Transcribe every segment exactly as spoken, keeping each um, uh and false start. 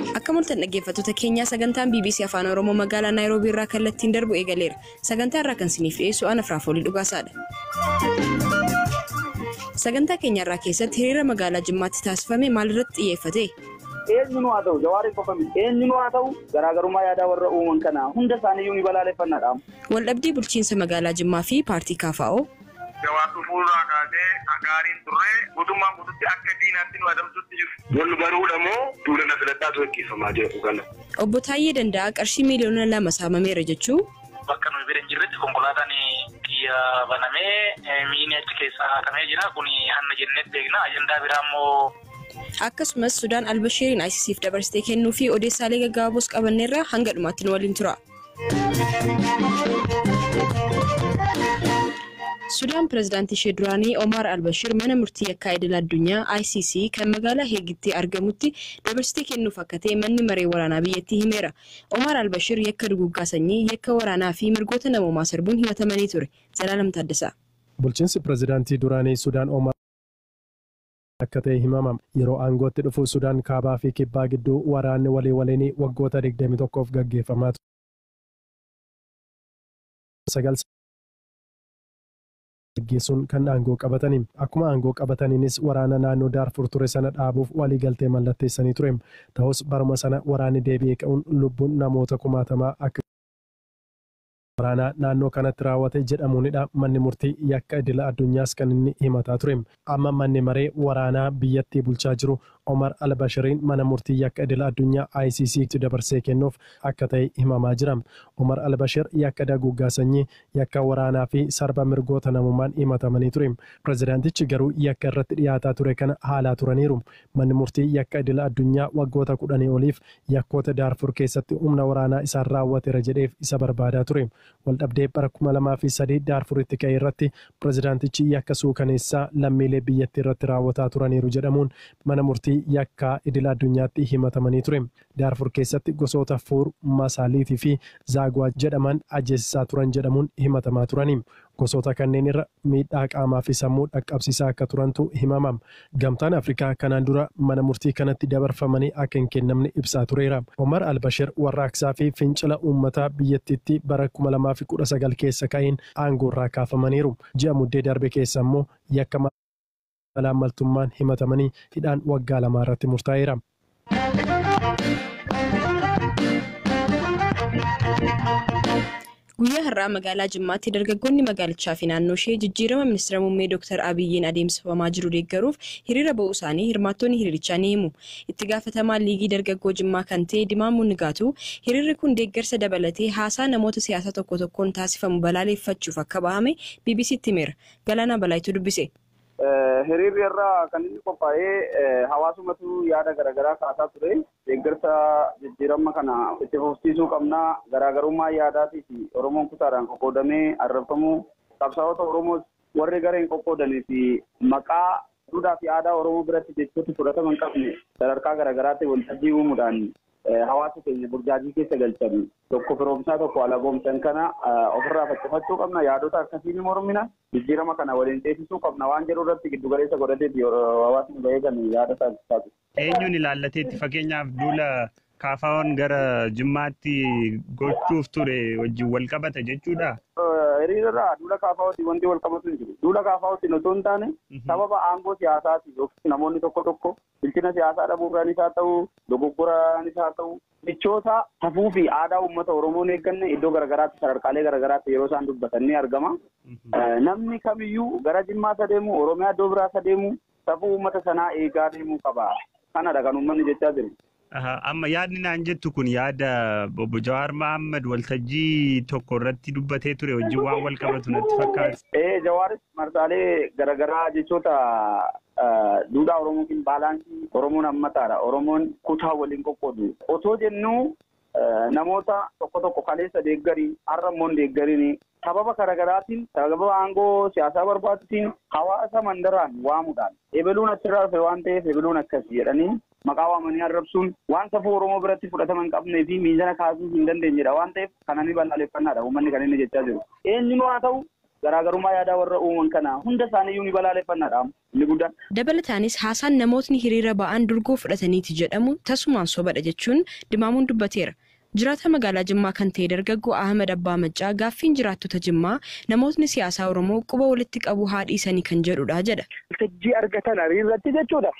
Akka mul'atan dhaggeeffattoota keenyaa sagantaan B B C Afaan Oromoo magaalaa Naayiroobii irraa kallattiin darbu eegaleera. Sagantaa irraa kan isiniif dhiyeessu ana Firaafoolii Dhugaasaadha. Sagantaa keenya irraa keessatti hiriira magaalaa Jimmaatti taasifame maalirratti xiyyeeffate? Eenyuun haa ta'u jawaariin qofami eenyuun haa ta'u garaagarummaa yaadaa warra uuman kana hunda isaaniiyyuu ni balaaleffannaadha. Waldhabdee bulchiinsa magaalaa Jimmaa fi paartii K F O jawaatu fuulaa kaasee agaariin turre guutummaan guututti akka diinaatti nu adamsutti jiru. Wal baruudha moo duula na filataa to'achiifamaa jiru kana. Obbo Taayyee Danda'a qarshii miliyoona lama saamameera jechuu. Bakka nuyi bira hin jirretti konkolaataan xiyya banamee miini achi keessaa haqamee jira. Kuni hanna jennetti beekna. Ajandaa biraa immoo akkasumas Sudaan Albashiiriin I C Cf dabarsitee kennuu fi odeessaalee gaggabaaboos qabanneerra hanga dhumaatti nu waliin tura. Sudaan Pireezidaantii ishee duraanii Omar Albashir mana murtii yakkaa idil addunyaa I C C kan magaalaa Heegitti argamutti dabarsitee kennuuf akka ta'e manni maree waraanaa biyyattii himeera. Omar Albashir yakka duguggaa sanyii, yakka waraanaa fi mirgoota namoomaa sarbuun himatamanii ture. Zalaalam Taaddasaa. Bulchiinsi Pireezidaantii duraanii Sudaan Omar akka ta'e himamam yeroo aangootti dhufu Sudaan kaabaa fi kibbaa gidduu waraanni walii waliin waggoota digdamii tokkoof gaggeeffamaa ture. Geessuun kan aangoo qabatanii akkuma aangoo qabataniinis waraana naannoo Daarfur ture sana dhaabuuf walii galtee mallatteessanii ture. Ta'us baruma sana waraanni deebi'ee ka'uun lubbuun namoota kumaatamaa akka waraanaa naannoo kanatti raawwate jedhamuunidha. Manni murtii yakka idila addunyaas kan inni himataa ture. Amma manni maree waraanaa biyyattii bulchaa jiru Omar Albashiriin mana murtii yakka idila addunyaa I C C dabarsee kennuuf akka ta'e himamaa jira. Omar Albashir yakka duguggaa sanyii, yakka waraanaa fi sarba mirgoota namummaan himatamanii ture. Pireezidaantichi garuu yakka irratti dhiyaataa ture kana haalaa turaniiru. Manni murtii yakka idila addunyaa waggoota kudhanii oliif yakkoota Daarfur keessatti humna waraanaa isaan raawwateera jedheef isa barbaadaa ture. Waldhabdee bara kuma lamaa fi sadii Daarfuritti ka'e irratti pireezidaantichi yakka suukaneessaa lammiilee biyyattii irratti raawwataa turaniiru jedhamuun mana murtii yakka idila addunyaatti himatamanii ture. Daarfur keessatti gosoota Fuur, Masaaliitii fi Zaagwaa jedhaman ajjeesisaa turan jedhamuun himatamaa turani. Gosoota kanneen irra miidhaa qaamaa fi sammuu dhaqqabsiisaa akka turantu himamam. Gamtaan Afrikaa kanaan dura mana murtii kanatti dabarfamanii akka hin kennamne ibsaa tureera. Omar Albashir warraaqsaa fi fincila uummataa biyyattiitti bara kuma lamaa fi kudha sagal keessa ka'een aangoorraa kaafamaniiru. Ji'a muddee darbe keessa immoo yakka malaamaltummaan himatamanii hidhaan waggaa lamaa irratti murtaa'eera. Guyyaa har'aa magaalaa Jimmaatti dargaggoonni magaalichaa fi naannoo ishee jijjiirama ministeera muummee Dr Abiyyiin adeemsifamaa jiru deeggaruuf hiriira ba'uu isaanii hirmaattonni hiriirichaa ni himu. Itti gaafatamaan liigii dargaggoo Jimmaa kan ta'e Dimaamuu Nigaatu hiriirri kun deeggarsa dabalatee haasaa namoota siyaasaa tokko tokkoon taasifamu balaaleffachuuf akka bahame B B C'tti himeera. Galaanaa Balaayituu dubbise. Hiriirri irraa kan inni qophaa'ee hawaasumatu yaada garaagaraa kaasaa ture. Deeggarsa jijjiirama kana itti fufsiisuu qabna. Garaagarummaa yaadaatii fi Oromoon kutaadhaan qoqqoodamee arrabsamuu qabsaa'ota Oromoos warri gareen qoqqoodanii fi maqaa duudhaa fi aadaa Oromoo biratti jechooti fudhatama hin qabne sadarkaa garaagaraatti waltajjii uumuudhaan hawaasa keenya burjaajii keessa galchan tokko firoomsaa tokko alagoomsan kana ofirraa faccifachuu qabna. Yaadota akkasii ni mormina. Jijjiirama kana waliin teessisuu qabna waan jedhu irratti giddu galeessa godhateeti hawaasni bahee kan yaada taasisu. Eenyuun ilaallateetti fakkeenyaaf duula K F O'n gara Jimmaatti gochuuf ture wajjin wal qabata jechuudha. Hiriirarraa duula K F O'tti wanti wal qabatu hin jiru. Duula K F O'tti osoo hin taane sababa aangoo siyaasaati yookiin namoonni tokko tokko bilchina siyaasaa dhabuurraanis haa ta'u dogoggoraanis haa ta'u jechoota hafuu fi aadaa uummata Oromoon eegganne iddoo garaagaraatti sadarkaalee garaagaraatti yeroo isaan dubbatan ni argama. Namni kamiyyuu gara Jimmaatti adeemu Oromiyaa iddoo biraatti adeemu safuu uummata sanaa eegaa deemuu qaba. Kanadha kan uummanni jechaa jiru. Amma yaadni naan jettu kun yaada Obbo Jawaar Mohaammed waltajjii tokko irratti dubbatee ture wajjin waan wal qabatu natti fakkaata. Ee Jawaaris marsaalee garaagaraa jechoota duudhaa Oromootiin baalaansii Oromoon hammataadha. Oromoon kutaa waliin qoqqoodu. Otoo jennu namoota tokko tokko kaleessa deeggarii har'a immoo deeggariin sababa garaagaraatiin sababa aangoo siyaasaa barbaadutiin hawaasa mandaraan waamuudhaan ebeluun asirraa dhufe waan ta'eef ebeluun akkasii jedhanii maqaa waamanii arrabsuun waan safuu Oromoo biratti fudhatama hin qabnee fi miizana kaasuu hin dandeenyedha waan ta'eef kana ni balaaleffannaadha uummanni kan inni jechaa jiru. Eenyuun haa ta'u garaagarummaa yaadaa warra uuman kana hunda isaaniiyyuu ni balaaleffannaadha inni guddaan. Dabalataanis haasaan namootni hiriira ba'an durgoo fudhataniiti jedhamu tasumaan sobadha jechuun Dimaamuun dubbateera. Jiraata magaalaa Jimmaa kan ta'e dargaggoo Ahmed Abbaa Maccaa gaaffiin jiraattota Jimmaa namootni siyaasaa Oromoo quba walitti qabu haa dhiisanii kan jedhudha jedha. Waltajjii argatan hiriirratti jechuudha.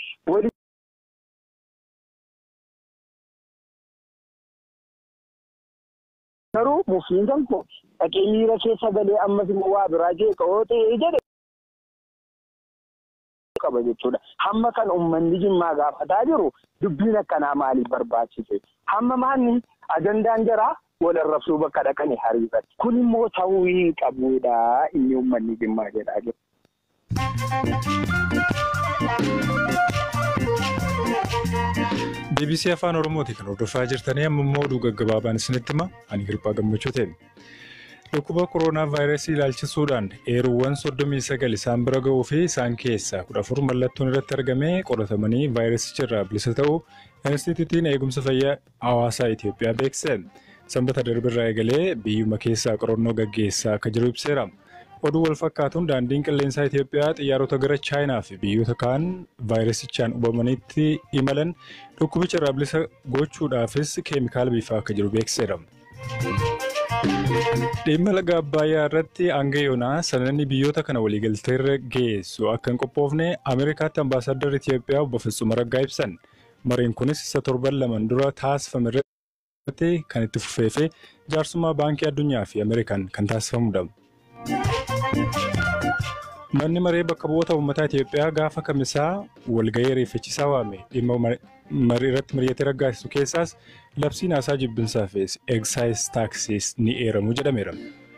Garuu mufiinsan koo dhaqee miira keessa galee ammas immoo waa biraa jeeqa'oo ta'ee jedhe qaba jechuudha. Hamma kan uummanni Jimmaa gaafataa jiru dubbiin akkanaa maaliif barbaachise? Hamma maanni ajandaan jaraa wal arrabsuu bakka dhaqanii hariirratti. Kun immoo ta'uu hin qabudha inni uummanni Jimmaa jedhaa jiru. B B C Afaan Oromooti kan hordofaa jirtanii amma immoo oduu gaggabaabaan isinitti hima ani Hirphaa Gammachuu ta'e. Dhukkuba kooroonaa vaayirasii ilaalchisuudhaan eeruuwwan soddomii sagal isaan bira ga'uu fi isaan keessaa kudha afur mallattoon irratti argamee qoratamanii vaayirasicha irraa bilisa ta'uu Inistitiitiin Eegumsa Fayyaa Hawaasaa Itoophiyaa beeksise. Sanbata darbe irraa eegalee biyyuma keessaa qorannoo gaggeessaa akka jiru ibseera. Oduu wal fakkaatuun daandiin qilleensaa Itoophiyaa xiyyaarota gara Chaayinaa fi biyyoota kaan vaayirasichaan hubamanitti imalan dhukkubicha irraa bilisa gochuudhaafis keemikaala biifaa akka jiru beeksiseera. Dhimma laga Abbayyaa irratti hanga yoonaa sanadni biyyoota kana waliigalteerra geessu akka hin qophoofne Ameerikaatti ambaasaaddarri Itoophiyaa obbo Fitsum Araggaa ibsan. Mariin kunis isa torban lamaan dura taasifame irratti kan itti fufee fi jaarsummaa baankii addunyaa fi Ameerikaan kan taasifamudha. Manni maree bakka bu'oota uummataa Itoophiyaa gaafa kamisaa walgahii ariifachiisaa waame dhimma marii irratti mari'atee raggaasisu keessaas labsiin haasaa jibbinsaa fi excise taxes ni eeramu jedhameera.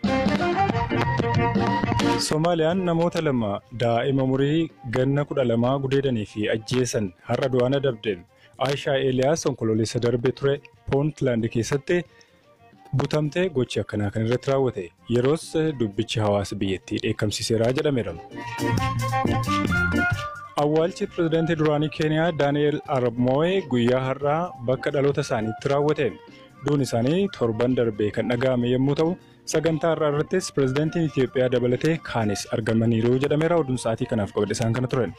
Soomaaliyaan namoota lama daa'ima umurii ganna kudha lamaa gudeedanii fi ajjeesan har'a du'aan adabde. Aishaa Eeliyaas onkololeessa darbe ture Puntland keessatti butamtee gochi akkanaa kan irratti raawwate yeroos dubbichi hawaasa biyyattii dheekkamsiiseera jedhameera. Awwaalchi pirezidaantii duraanii Keeniyaa Daani'eel Arap Moo'ee guyyaa har'aa bakka dhaloota isaaniitti raawwate. Duun isaanii torban darbee kan dhaga'ame yommuu ta'u sagantaa har'aa irrattis pirezidaantiin Itoophiyaa dabalatee kaanis argamaniiru jedhameera. Oduun sa'aatii kanaaf qabadhe isaan kana turan.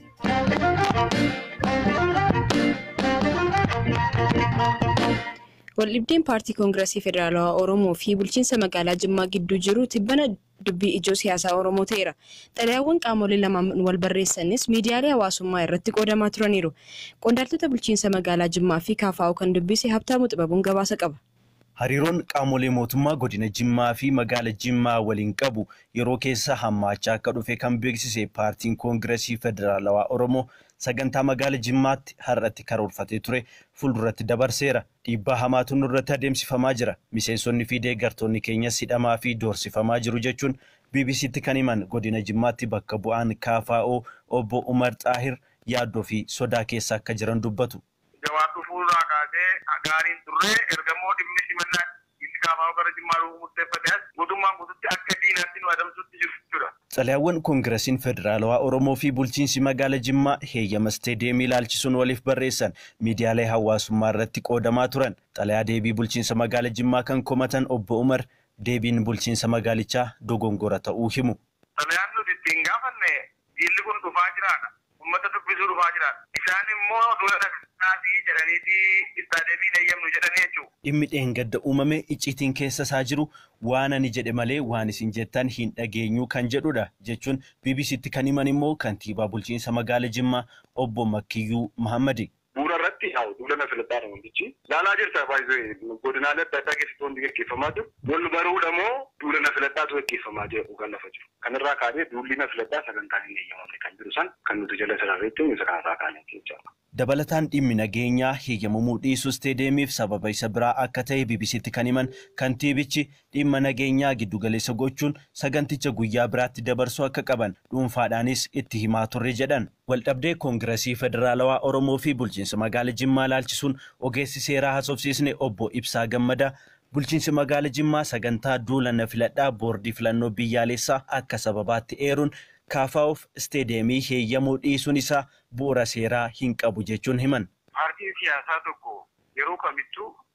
Waldhibdeen paartii Koongireesii Federaalawaa Oromoo fi bulchiinsa magaalaa Jimmaa gidduu jiru tibbana dubbii ijoo siyaasaa Oromoo ta'eera. Xalayaawwan qaamolee lamaan wal barreessanis miidiyaalee hawaasummaa irratti qoodamaa turaniiru. Qondaaltota bulchiinsa magaalaa Jimmaa fi K F O kan dubbise Habtaamuu Xibabuun gabaasa qaba. Hariiroon qaamolee mootummaa godina Jimmaa fi magaala Jimmaa waliin qabu yeroo keessa hammaachaa akka dhufe kan beeksise paartiin Koongireesii Federaalawaa Oromoo sagantaa magaala Jimmaatti har'atti karoorfatee ture fuulduratti dabarseera. Dhiibbaa hamaatu nurratti adeemsifamaa jira. Miseensonni fi deeggartoonni keenyas hidhamaa fi doorsifamaa jiru jechuun B B C'tti kan himan godina Jimmaatti bakka bu'aan K F O obbo Umar Xaahir yaaddoo fi sodaa keessa akka jiran dubbatu. Jawaatu fuulaa kaasee gaariin turre ergamoo dhimmi simannaa itti K F O gara Jimmaa dhufuu murteeffatees mootummaan guututti akka diinaatti nu adamsutti jiru jechuudha. Xalayaawwan Koongireesiin Federaalawaa Oromoo fi bulchiinsi magaala Jimmaa heeyyama isteediyeemii ilaalchisuun waliif barreessan miidiyaalee hawaasummaa irratti qoodamaa turan. Xalayaa deebii bulchiinsa magaala Jimmaa kan komatan obbo Umar deebiin bulchiinsa magaalichaa dogongora ta'uu himu. Xalayaan nuti ittiin gaafanne jilli kun dhufaa jiraadha. Uummata dubbisuu dhufaa jiraadha. Isaan immoo dura dhaqnaatii jedhaniiti istaadiyeemiin heeyyamnu jedhanii jechuudha. Dhimmi dheengadda uumame icciitiin keessa isaa jiru waan ani jedhe malee waan isin jettan hin dhageenyu kan jedhudha jechuun B B C'tti kan himan immoo kantiibaa bulchiinsa magaala Jimmaa obbo Makkiyyuu Mahammadi. Bu'uura irratti haa duulana filataa wantichi laalaa jirta baay'ee godinaalee adda addaa keessatti wanti gaggeeffamaa jiru wal baruudha moo duulana filataatu gaggeeffamaa jiru kan lafa jiru kanarraa kaasee duulina filataa sagantaan hin eeyyamamne kan jiru san kan nuti jala sirreetti isa kanarraa kaanee jechuudha. Dabalataan dhimmi nageenyaa heeyyamamuu dhiisuu isteediyeemiif sababa isa biraa akka ta'e B B C'tti kan himan kantiibichi dhimma nageenyaa giddugaleessa gochuun saganticha guyyaa biraatti dabarsuu akka qaban dhuunfaadhaanis itti himaa turre jedhan. Waldhabdee Koongireesii Federaalawaa Oromoo fi bulchiinsa magaala Jimmaa ilaalchisuun ogeessi seeraa haasofsiisne obbo Ibsaa Gammadaa bulchiinsi magaala Jimmaa sagantaa duulana filadhaa boordii filannoo biyyaalessaa akka sababaatti eeruun K F O'f isteediyeemii heeyyamuu dhiisuun isaa bu'uura seeraa hin qabu jechuun himan. Paartiin siyaasaa tokko yeroo kamittuu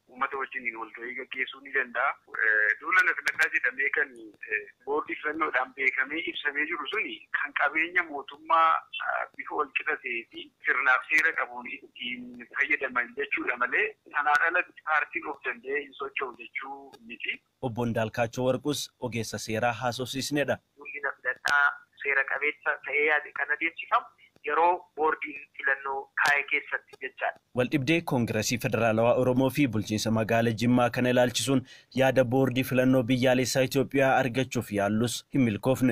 uummata wajjin wal ga'ii gaggeessuu ni danda'a. Duula na filadhaa jedhamee kan boordii filannoodhaan beekamee ibsamee jiru suni kan qabeenya mootummaa bifa wal qixa ta'ee fi sirnaaf seera qabuun ittiin fayyadaman jechuudha malee sanaan alatti paartiin of danda'ee hin socho'u jechuu miti. Obbo Ndaalkaachoo Warqus ogeessa seeraa haasofsiisnedha. Duulli na filadhaa seera qabeessa ta'ee yaade kan adeemsifamu yeroo boordiin filannoo kaa'e keessatti jechaadha. Waldhibdee Koongireesii Federaalawaa Oromoo fi bulchiinsa magaalaa Jimmaa kana ilaalchisuun yaada boordii filannoo biyyaalessaa Itoophiyaa argachuuf yaallus hin milkoofne.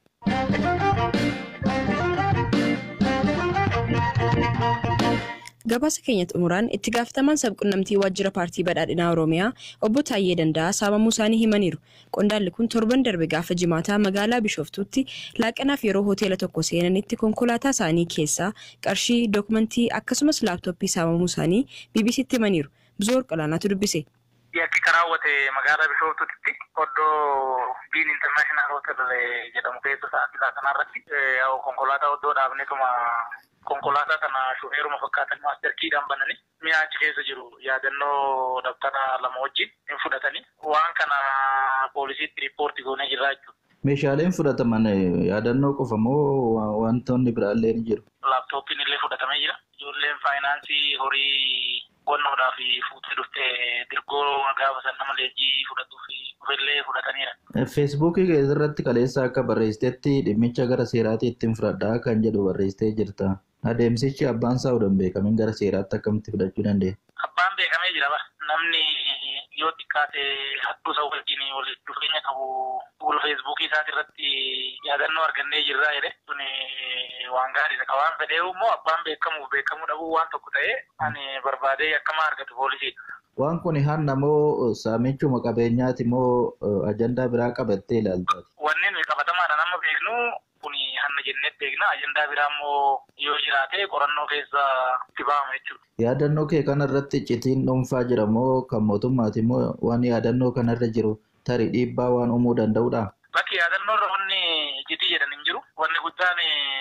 Gabaasa keenya xumuraan itti gaafatamaan sabquunnamtii waajjira paartii badhaadhinaa Oromiyaa obbo Taayyee Danda'aa saamamuu isaanii himaniiru. Qondaalli kun torban darbe gaafa Jimaataa magaalaa Bishoftuutti laaqanaaf yeroo hoteela tokko seenanitti konkolaataa isaanii keessaa qarshii, dookumentii akkasumas laaptooppii saamamuu isaanii B B C'tti himaniiru. Bizoor Qalaanaatu dubbise. Yakki karaawwate magaalaa Bishoftuutti oddoo Biin International Hotel jedhamu keessa sa'aatii laaqanaa irratti konkolaataa oddoo dhaabnetuma konkolaataa kana shufeeruma fakkaatan maaster kiidhaan bananii mi'a achi keessa jiru yaadannoo dabtara lama wajjin hin fudhatanii waan kana poolisiitti riippoortii goonee jirra jechuudha. Meeshaaleen fudhataman yaadannoo qofa moo wantoonni biraallee ni jiru? Laaptooppiin illee fudhatamee jira. Ijoolleen faayinaansii horii qonnoodhaaf fuutee dhuftee dirgoo gaafa san nama leenjii fudhatuuf illee fudhataniira. Feesbuukii irratti kaleessa akka barreessitetti dhimmicha gara seeraatti ittiin fudhadhaa kan jedhu barreessitee jirta. Adeemsichi abbaan isaa odoo hin beekamin gara seeraatti akkamitti fudhachuu dandeenya? Abbaan beekamee jira bara. Namni yoo xiqqaate hattuu isa wajjin walitti dhufeenya qabu fuula feesbuukii isaati irratti yaadannoo argannee jirraa jedhe sun waan gaariidha. Ka waan fedhee immoo abbaan beekamuuf beekamuu dhabuu waan tokko ta'ee ani barbaadee akkama argatu poolisiidha. Waan kun hanna moo saamichuma qabeenyaati moo ajandaa biraa qabattee ilaaltaati? Wanni nuyi qabatamaadha nama beeknu kuni hanna jennee beekna. Ajandaa biraa immoo yoo jiraate qorannoo keessa itti ba'ama jechuudha. Yaadannoo kee kanarratti citiin dhuunfaa jira moo kan mootummaati moo waan yaadannoo kanarra jiru tarii dhiibbaa waan uumuu danda'udha? Bakki yaadannoo irra wanni citii jedhan hin jiru. Wanni guddaan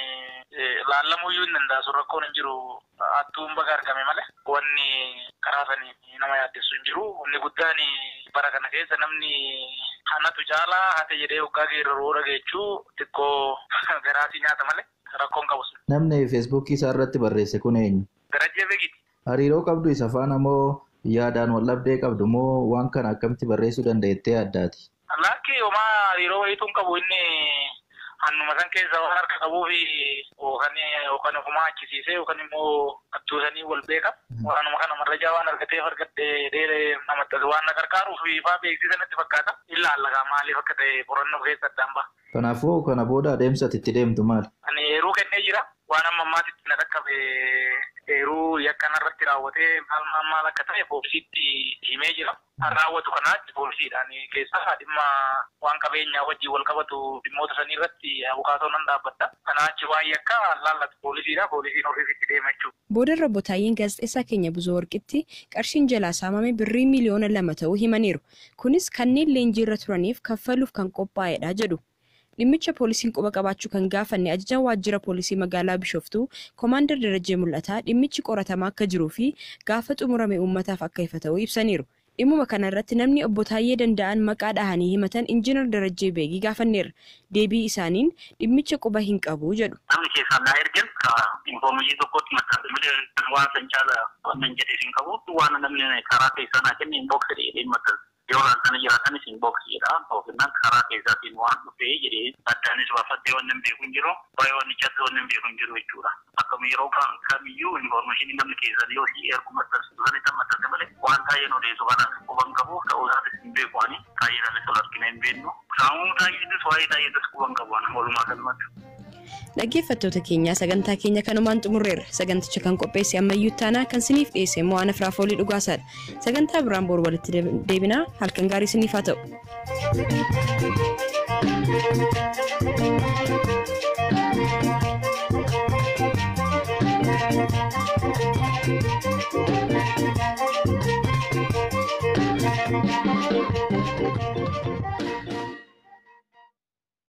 laallamuu iyyuu hin danda'asu rakkoon hin jiru. Hattuun baga argame malee wanni karaa sanii nama yaaddessu hin jiru. Wanni guddaan bara kana keessa namni hanatu caalaa hate jedhee hoggaa geerraroo dhageechuu xiqqoo garaasii nyaata malee rakkoon qabu. Namni feesbuukii isaa irratti barreesse kun eenyu? Darajjee Beegiti. Hariiroo qabdu isa faana moo yaadaan wal dhabdee qabdu moo waan kana akkamitti barreessuu dandeettee addaati? Laakki homaa hariiroo wayiituun qabu inni hannuma san keessa waan harka qabuu fi yookaan ofumaa achisiisee yookaan immoo attuusanii wal beeka. Waanuma kana marrajaa waan argateef argadhee dheeree namatti waan na gargaaruuf ifaa beeksisanitti fakkaata. Ilaallaa maaliif akka ta'e qorannoo keessa addaan ba'a. Kanaafuu kana booda adeemsa itti deemtu maali? Ani yeroo kennee jira. Waan amma ammaatitti na dhaqqabe yeroo yakkan irratti raawwatee maal maal maal akka ta'e poolisiitti himee jira. Raawwatu kanaatti poolisiidhaan keessaa dhimma waan qabeenyaa wajjin wal qabatu dhimmoota sanii irratti abukaatoo nan dhaabbata. Kanaa achi waan yakka laallatu poolisiidha. Poolisiin ofiisitti deema jechuudha. Boodarra Obbo Taayyeen gaazexeessaa keenya Buzoo Warqitti qarshiin jalaa saamame birrii miliyoona lama ta'uu himaniiru. Kunis kanneen leenjii irra turaniif kaffaluuf kan qophaa'edha jedhu. Dhimmicha poolisiin quba qabaachuu kan gaafanne ajajaan waajjira poolisii magaalaa Bishoftuu Komaander Darajjee Mul'ataa dhimmichi qoratamaa akka jiruu fi gaafa xumurame uummataaf akka ifa ta'uu ibsaniiru. Dhimmuma kana irratti namni Obbo Taayyee Danda'an maqaa dhahanii himatan Injiinar Darajjee Beegii gaafanneerra. Deebii isaaniin dhimmicha quba hin qabu jedhu. Namni keessaa naa ergan infoormeeshii tokkotti maxxanfamee waan san caala waan jedhee hin qabu waan namni karaa keessaa naa kenne inbox jedhee maxxansa. Yoo kana jiraatanis inbox jedha. Ofinnaan karaa keessaatiin waan dhufee jedhee addaanis baafattee waan hin beeku hin jiru. Baay'ee waan ijaatti waan hin beeku hin jiru jechuudha. Akkam yeroo kamiyyuu infoormeeshinii namni keessaa yoo ergu maxxansu sana itti maxxanse malee waan Taayyeen odeessu kana quban qabu ta'uu isaatis hin beeku ani Taayyeedhaan isa argina hin beeknu. Saamuu Taayyeedis waa'ee Taayyeedis quban qabu ani walumaa galmatti. Dhaggeeffattoota keenya sagantaa keenya kanumaan xumurreerra. Saganticha kan qopheesse ammayyuu taanaa kan siniif dhiyeesse immoo ana Firaafoolii Dhugaasaadha. Sagantaa biraan boru walitti deebinaa halkan gaarii siniif haa ta'u.